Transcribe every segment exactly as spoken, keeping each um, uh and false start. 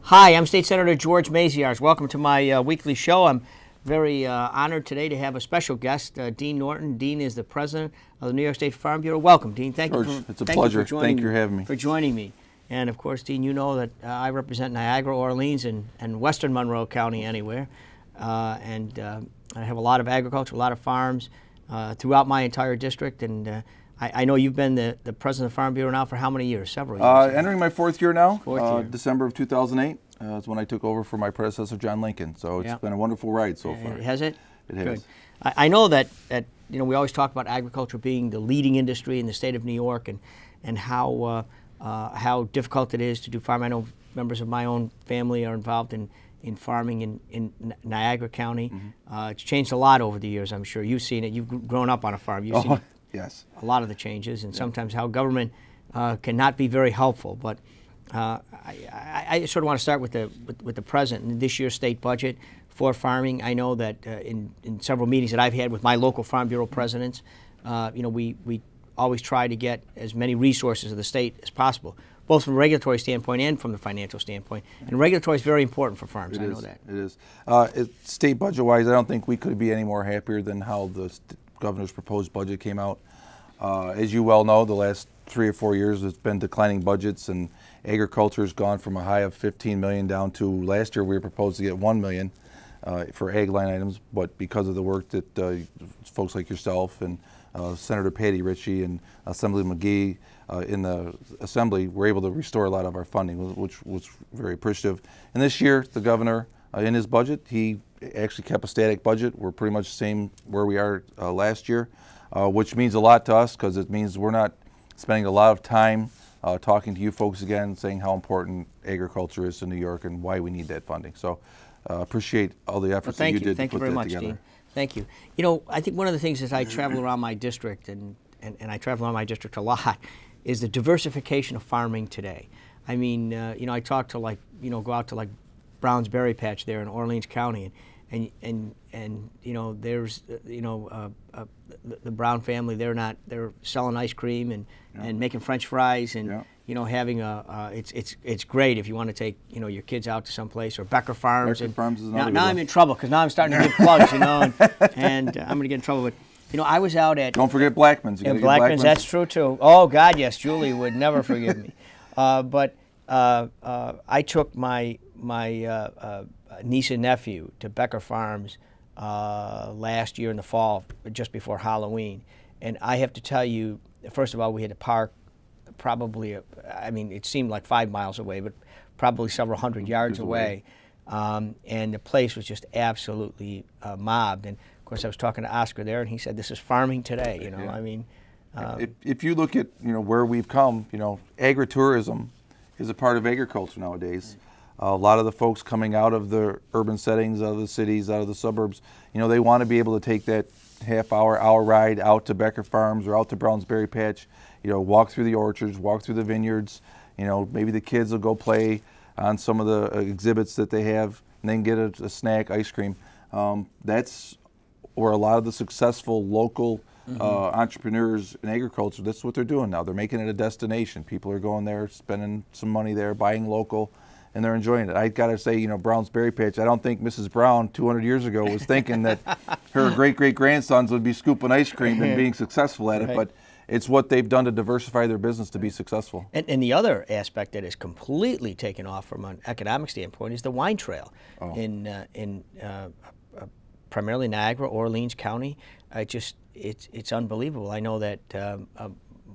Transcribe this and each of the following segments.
Hi, I'm State Senator George Maziarz. Welcome to my uh, weekly show. I'm very uh, honored today to have a special guest, uh, Dean Norton. Dean is the president of the New York State Farm Bureau. Welcome, Dean. Thank George, you for, it's a thank pleasure. You for joining thank you for having me. For joining me. And of course, Dean, you know that uh, I represent Niagara, Orleans, and, and Western Monroe County anywhere. Uh, and uh, I have a lot of agriculture, a lot of farms uh, throughout my entire district. And uh, I, I know you've been the, the president of the Farm Bureau now for how many years? Several years. Uh, entering my fourth year now. Fourth uh, year. December of two thousand eight uh, is when I took over for my predecessor, John Lincoln. So it's Yep. been a wonderful ride so far. Uh, has it? It has. Good. I, I know that, that you know we always talk about agriculture being the leading industry in the state of New York, and and how uh, uh, how difficult it is to do farm. I know members of my own family are involved in in farming in, in Niagara County. Mm-hmm. uh, it's changed a lot over the years, I'm sure. You've seen it. You've grown up on a farm. You've oh, seen yes. a lot of the changes, and yeah. sometimes how government uh, cannot be very helpful. But uh, I, I, I sort of want to start with the with, with the present and this year's state budget for farming. I know that uh, in, in several meetings that I've had with my local Farm Bureau presidents, uh, you know, we, we always try to get as many resources of the state as possible, both from a regulatory standpoint and from the financial standpoint. And regulatory is very important for farms, It I is. know that. It is. Uh, it, state budget-wise, I don't think we could be any more happier than how the governor's proposed budget came out. Uh, as you well know, the last three or four years it's been declining budgets, and agriculture has gone from a high of fifteen million dollars down to last year we were proposed to get one million dollars uh, for ag line items, but because of the work that uh, folks like yourself and uh, Senator Patty Ritchie and Assemblyman McGee uh, in the Assembly were able to restore a lot of our funding, which was very appreciative. And this year, the governor, uh, in his budget, he actually kept a static budget. We're pretty much the same where we are uh, last year, uh, which means a lot to us because it means we're not spending a lot of time uh, talking to you folks again, saying how important agriculture is to New York and why we need that funding. So uh, appreciate all the efforts well, that you, you. did thank to put you very that much, together. Dean. Thank you. You know, I think one of the things as I travel around my district, and, and, and I travel around my district a lot, is the diversification of farming today. I mean, uh, you know, I talk to like, you know, go out to like Brown's Berry Patch there in Orleans County, and and and, and you know, there's, uh, you know, uh, uh, the, the Brown family. They're not. They're selling ice cream and, yeah. and making French fries and. Yeah. You know, having a uh, it's it's it's great if you want to take you know your kids out to some place, or Becker Farms. Becker and Farms is another now, now good I'm one. in trouble because now I'm starting to give plugs, you know, and, and uh, I'm going to get in trouble. But you know, I was out at don't forget Blackman's. You yeah, gotta Blackman's, get Blackman's. That's true too. Oh God, yes, Julie would never forgive me. Uh, but uh, uh, I took my my uh, uh, niece and nephew to Becker Farms uh, last year in the fall, just before Halloween, and I have to tell you, first of all, we had to park. Probably, I mean, it seemed like five miles away, but probably several hundred yards away. Um, and the place was just absolutely uh, mobbed. And of course, I was talking to Oscar there, and he said, "This is farming today." You know, yeah. I mean, um, if, if you look at you know where we've come, you know, agritourism is a part of agriculture nowadays. Uh, a lot of the folks coming out of the urban settings, out of the cities, out of the suburbs, you know, they want to be able to take that half hour, hour ride out to Becker Farms or out to Brown's Berry Patch. You know, walk through the orchards, walk through the vineyards. You know, maybe the kids will go play on some of the exhibits that they have, and then get a, a snack, ice cream. Um, that's where a lot of the successful local mm-hmm. uh, entrepreneurs in agriculture, that's what they're doing now. They're making it a destination. People are going there, spending some money there, buying local, and they're enjoying it. I got to say, you know, Brown's Berry Patch, I don't think Missus Brown two hundred years ago was thinking that her great-great-grandsons would be scooping ice cream and being successful at right. it, but it's what they've done to diversify their business to be successful. And, and the other aspect that is completely taken off from an economic standpoint is the wine trail oh. in uh, in uh, uh, primarily Niagara, Orleans County. I just it's it's unbelievable. I know that um, uh,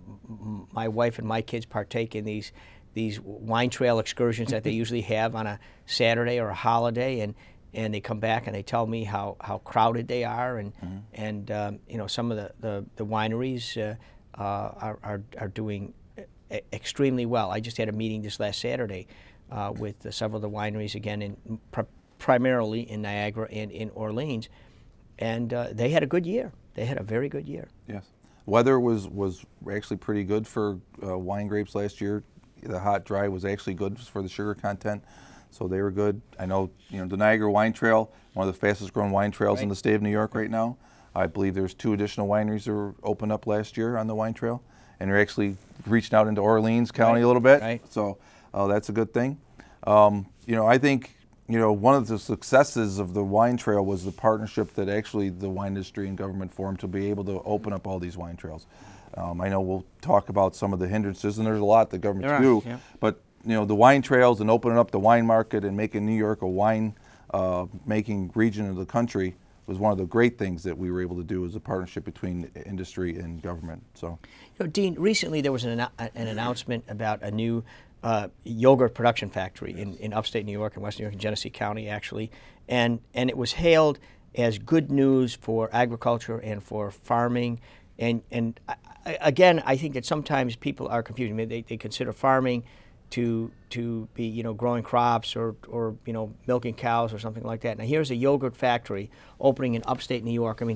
my wife and my kids partake in these these wine trail excursions that they usually have on a Saturday or a holiday, and and they come back and they tell me how, how crowded they are, and mm-hmm. and um, you know, some of the the, the wineries uh, uh, are, are are doing extremely well. I just had a meeting this last Saturday uh, with uh, several of the wineries again, in pr primarily in Niagara and in Orleans, and uh, they had a good year. They had a very good year. Yes, weather was was actually pretty good for uh, wine grapes last year. The hot dry was actually good for the sugar content. So they were good. I know, you know, the Niagara Wine Trail, one of the fastest growing wine trails right. in the state of New York right now. I believe there's two additional wineries that were opened up last year on the wine trail, and they're actually reaching out into Orleans County right. a little bit. Right. So uh, that's a good thing. Um, you know, I think, you know, one of the successes of the wine trail was the partnership that actually the wine industry and government formed to be able to open up all these wine trails. Um, I know we'll talk about some of the hindrances, and there's a lot that governments do, yeah. but you know, the wine trails and opening up the wine market and making New York a wine uh, making region of the country was one of the great things that we were able to do as a partnership between industry and government. So, you know, Dean, recently there was an, an announcement about a new uh, yogurt production factory in, in upstate New York, in West New York, in Genesee County, actually, and and it was hailed as good news for agriculture and for farming, and and I, I, again, I think that sometimes people are confused. I mean, they they consider farming to to be, you know, growing crops or or you know, milking cows or something like that. Now here's a yogurt factory opening in upstate New York. I mean,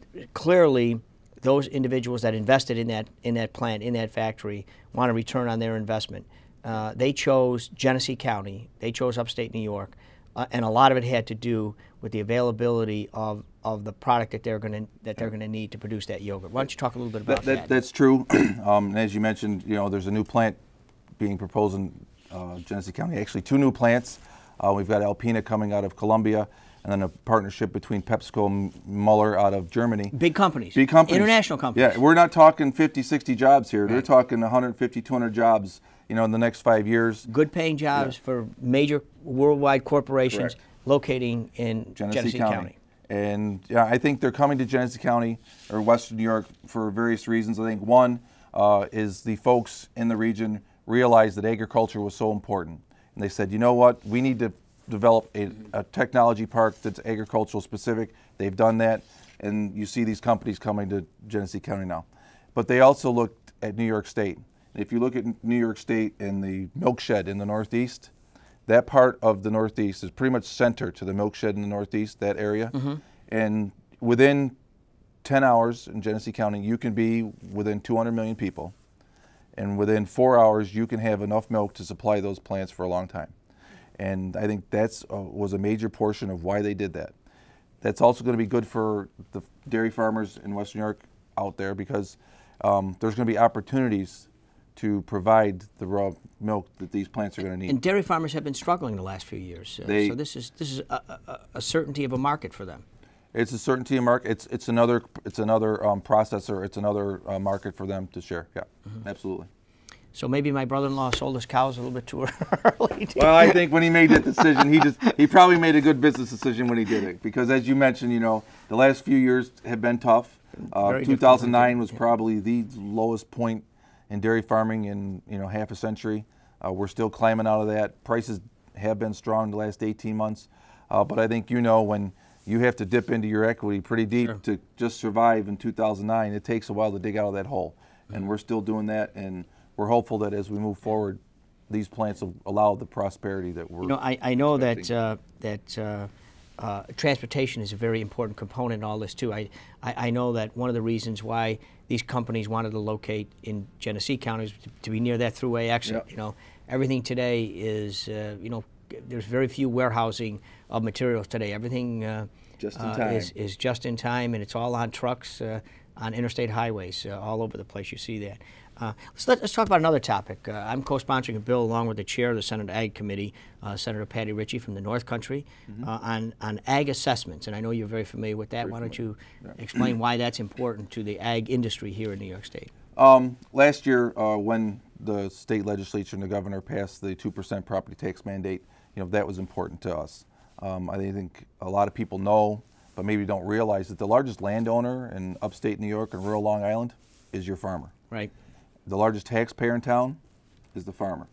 clearly those individuals that invested in that in that plant, in that factory, want a return on their investment. Uh, they chose Genesee County. They chose upstate New York, uh, and a lot of it had to do with the availability of of the product that they're going to that they're going to need to produce that yogurt. Why don't you talk a little bit about that? that? that that's true. um, and as you mentioned, you know, there's a new plant being proposed in uh, Genesee County. Actually, two new plants. Uh, we've got Alpina coming out of Columbia, and then a partnership between PepsiCo and Muller out of Germany. Big companies. Big companies. International companies. Yeah, we're not talking fifty, sixty jobs here. Right. They're talking one hundred fifty, two hundred jobs, you know, in the next five years. Good paying jobs yeah. for major worldwide corporations. Correct. Locating in Genesee, Genesee County. County. And yeah, I think they're coming to Genesee County or Western New York for various reasons. I think one uh, is the folks in the region realized that agriculture was so important. And they said, you know what, we need to develop a, a technology park that's agricultural specific. They've done that, and you see these companies coming to Genesee County now. But they also looked at New York State. If you look at New York State and the milk shed in the Northeast, that part of the Northeast is pretty much center to the milk shed in the Northeast, that area. Mm-hmm. And within ten hours in Genesee County, you can be within two hundred million people. And within four hours, you can have enough milk to supply those plants for a long time. And I think that's uh, was a major portion of why they did that. That's also going to be good for the dairy farmers in Western New York out there, because um, there's going to be opportunities to provide the raw milk that these plants are going to need. And dairy farmers have been struggling the last few years. Uh, they, so this is this is a, a, a certainty of a market for them. It's a certainty of market. It's it's another it's another um, processor. It's another uh, market for them to share. Yeah, mm-hmm. Absolutely. So maybe my brother-in-law sold his cows a little bit too early. Well, I think when he made that decision, he just he probably made a good business decision when he did it, because as you mentioned, you know, the last few years have been tough. Uh, two thousand nine was probably the lowest point in dairy farming in, you know, half a century. Uh, we're still climbing out of that. Prices have been strong the last eighteen months, uh, but I think, you know, when you have to dip into your equity pretty deep sure. to just survive in two thousand nine, it takes a while to dig out of that hole, mm-hmm. and we're still doing that, and we're hopeful that as we move forward, these plants will allow the prosperity that we're. You know, I, I know expecting. that uh, that uh, uh, transportation is a very important component in all this too. I, I I know that one of the reasons why these companies wanted to locate in Genesee County is to, to be near that thruway exit. Yep. You know, everything today is uh, you know, there's very few warehousing of materials today. Everything uh, just in uh, time. is is just in time, and it's all on trucks uh, on interstate highways uh, all over the place. You see that. Uh, let's, let, let's talk about another topic. Uh, I'm co-sponsoring a bill along with the chair of the Senate Ag Committee, uh, Senator Patty Ritchie from the North Country, mm-hmm. uh, on, on ag assessments. And I know you're very familiar with that. Very why don't you yeah. explain why that's important to the ag industry here in New York State? Um, last year, uh, when the state legislature and the governor passed the two percent property tax mandate, you know, that was important to us. Um, I think a lot of people know, but maybe don't realize that the largest landowner in upstate New York and rural Long Island is your farmer. Right. The largest taxpayer in town is the farmer.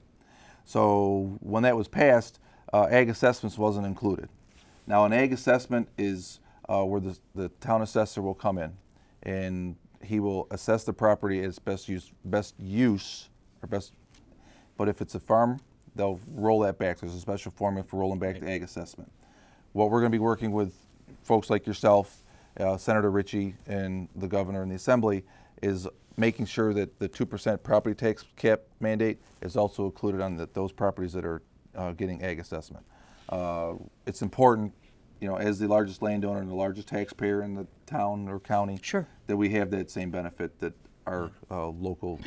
So when that was passed, uh, ag assessments wasn't included. Now an ag assessment is uh, where the, the town assessor will come in, and he will assess the property at its best use, best use or best. But if it's a farm, they'll roll that back. There's a special formula for rolling back right. the ag assessment. What we're going to be working with folks like yourself, uh, Senator Ritchie, and the governor and the assembly is making sure that the two percent property tax cap mandate is also included on the, those properties that are uh, getting ag assessment. Uh, it's important, you know, as the largest landowner and the largest taxpayer in the town or county, sure. that we have that same benefit that our uh, local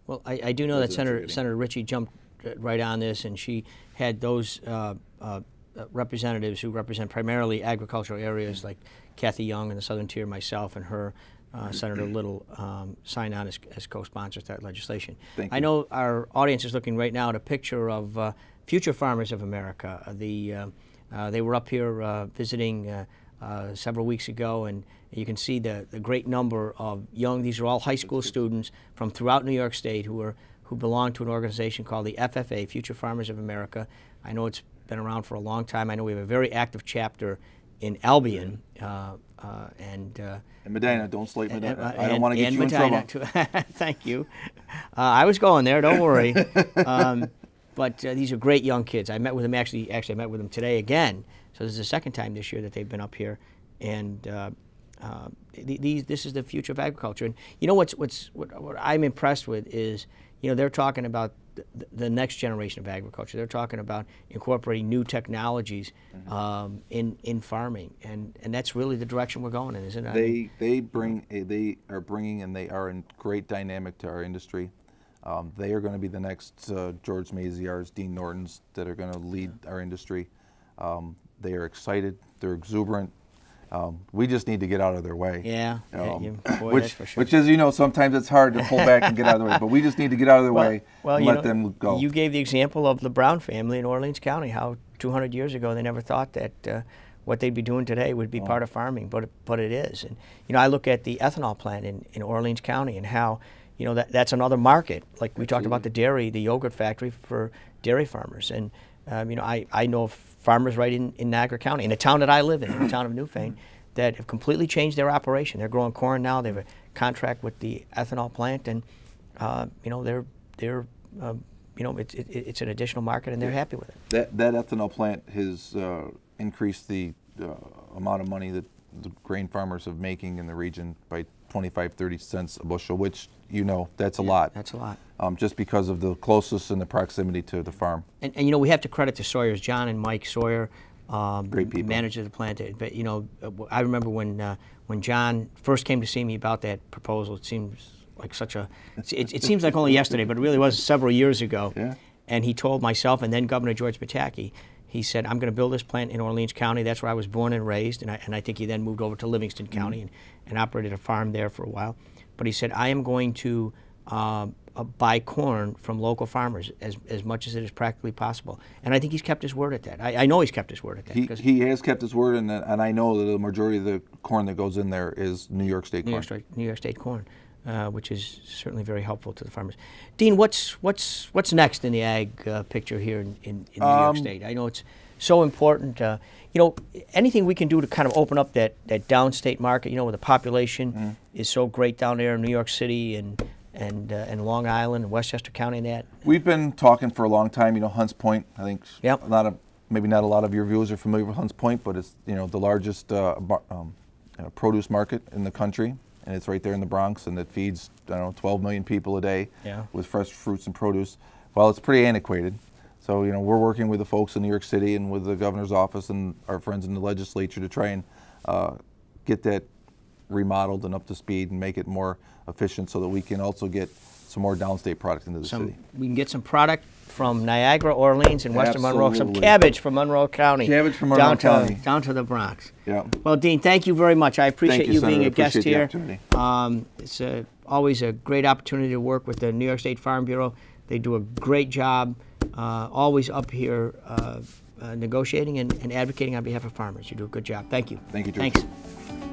Well, I, I do know that Senator Senator Ritchie jumped right on this, and she had those uh, uh, representatives who represent primarily agricultural areas, like Kathy Young in the Southern Tier, myself, and her. Uh, Senator Little um, signed on as, as co-sponsors to that legislation. Thank you. I know our audience is looking right now at a picture of uh, future farmers of America. Uh, the uh, uh, they were up here uh, visiting uh, uh, several weeks ago, and you can see the the great number of young. These are all high school students from throughout New York State who are who belong to an organization called the F F A, Future Farmers of America. I know it's been around for a long time. I know we have a very active chapter in Albion, uh, uh, and uh, and Medina. Don't slate Medina. And, uh, I don't want to get you Medina in trouble. Too. Thank you. Uh, I was going there. Don't worry. Um, but uh, these are great young kids. I met with them actually. Actually, I met with them today again. So this is the second time this year that they've been up here, and uh, uh, these this is the future of agriculture. And you know what's what's what, what I'm impressed with is, you know, they're talking about the, the next generation of agriculture. They're talking about incorporating new technologies mm-hmm. um, in in farming, and and that's really the direction we're going in, isn't it? They I mean, they bring a, they are bringing and they are in great dynamic to our industry. Um, they are going to be the next uh, George Maziarz, Dean Nortons that are going to lead yeah. our industry. Um, they are excited. They're exuberant. Um, we just need to get out of their way. Yeah, um, yeah you, boy, which, that's for sure. Which is, you know, sometimes it's hard to pull back and get out of their way, but we just need to get out of their well, way well, and you let know, them go. You gave the example of the Brown family in Orleans County, how two hundred years ago they never thought that uh, what they'd be doing today would be oh. part of farming, but but it is. And you know, I look at the ethanol plant in, in Orleans County and how, you know, that that's another market. Like we Absolutely. talked about the dairy, the yogurt factory for dairy farmers, and um, you know, I I know farmers right in in Niagara County, in the town that I live in, in the town of Newfane, that have completely changed their operation. They're growing corn now. They have a contract with the ethanol plant, and uh, you know they're they're uh, you know it's it, it's an additional market, and they're happy with it. That that ethanol plant has uh, increased the uh, amount of money that the grain farmers are making in the region by twenty-five, thirty cents a bushel, which you know that's a yeah, lot. That's a lot. Um, just because of the closeness and the proximity to the farm. And, and you know we have to credit the Sawyers, John and Mike Sawyer. Um, Great people. Manager of the plant. But you know, I remember when uh, when John first came to see me about that proposal. It seems like such a. It, it seems like only yesterday, but it really was several years ago. Yeah. And he told myself and then Governor George Pataki, he said, "I'm going to build this plant in Orleans County. That's where I was born and raised." And I and I think he then moved over to Livingston County mm-hmm. and, and operated a farm there for a while. But he said, "I am going to." Uh, Uh, buy corn from local farmers as, as much as it is practically possible." And I think he's kept his word at that. I, I know he's kept his word at that. He, he has kept his word, and, and I know that the majority of the corn that goes in there is New York State New corn. York State, New York State corn, uh, which is certainly very helpful to the farmers. Dean, what's what's what's next in the ag uh, picture here in, in, in New um, York State? I know it's so important. Uh, you know, anything we can do to kind of open up that, that downstate market, you know, where the population mm. is so great down there in New York City and and uh, and Long Island and Westchester County and that. We've been talking for a long time. You know, Hunts Point. I think yep. a lot of maybe not a lot of your viewers are familiar with Hunts Point, but it's you know the largest uh, um, uh, produce market in the country, and it's right there in the Bronx, and it feeds I don't know twelve million people a day yeah. with fresh fruits and produce. Well, it's pretty antiquated. So you know we're working with the folks in New York City and with the governor's office and our friends in the legislature to try and uh, get that remodeled and up to speed and make it more efficient so that we can also get some more downstate product into the some, city. We can get some product from Niagara, Orleans, and Western Absolutely. Monroe, some cabbage from Monroe County. Cabbage from Monroe down County. To, down to the Bronx. Yeah. Well, Dean, thank you very much. I appreciate you, you Senator. being a I guest appreciate here. the opportunity. Um, it's a, always a great opportunity to work with the New York State Farm Bureau. They do a great job, uh, always up here uh, uh, negotiating and, and advocating on behalf of farmers. You do a good job. Thank you. Thank you, George. Thanks.